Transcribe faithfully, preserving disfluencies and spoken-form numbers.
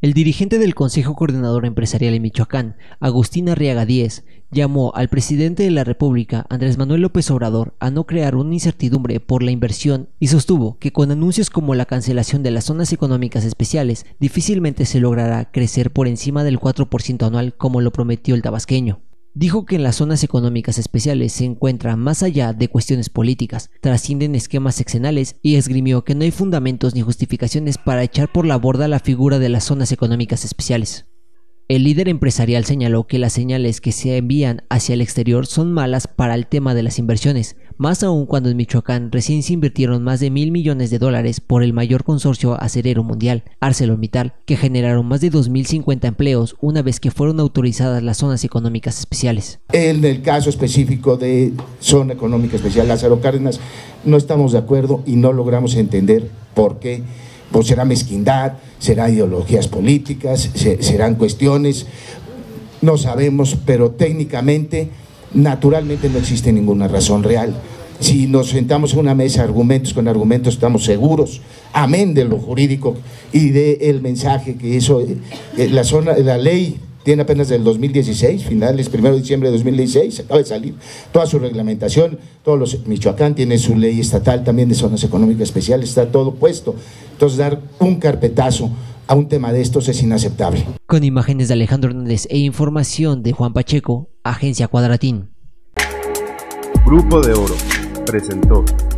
El dirigente del Consejo Coordinador Empresarial en Michoacán, Agustín Arriaga Díez, llamó al presidente de la República, Andrés Manuel López Obrador, a no crear una incertidumbre por la inversión y sostuvo que con anuncios como la cancelación de las zonas económicas especiales, difícilmente se logrará crecer por encima del cuatro por ciento anual como lo prometió el tabasqueño. Dijo que en las zonas económicas especiales se encuentra más allá de cuestiones políticas, trascienden esquemas sexenales y esgrimió que no hay fundamentos ni justificaciones para echar por la borda la figura de las zonas económicas especiales. El líder empresarial señaló que las señales que se envían hacia el exterior son malas para el tema de las inversiones, más aún cuando en Michoacán recién se invirtieron más de mil millones de dólares por el mayor consorcio acerero mundial, ArcelorMittal, que generaron más de dos mil cincuenta empleos una vez que fueron autorizadas las zonas económicas especiales. En el caso específico de zona económica especial Lázaro Cárdenas, no estamos de acuerdo y no logramos entender por qué. Pues será mezquindad, será ideologías políticas, se, serán cuestiones, no sabemos, pero técnicamente, naturalmente no existe ninguna razón real. Si nos sentamos en una mesa argumentos con argumentos, estamos seguros, amén de lo jurídico y del mensaje que eso, eh, la, zona, la ley tiene apenas del dos mil dieciséis, finales, primero de diciembre de dos mil dieciséis, acaba de salir toda su reglamentación, todos los, Michoacán tiene su ley estatal también de zonas económicas especiales, está todo puesto. Entonces dar un carpetazo a un tema de estos es inaceptable. Con imágenes de Alejandro Hernández e información de Juan Pacheco, Agencia Cuadratín. Grupo de Oro presentó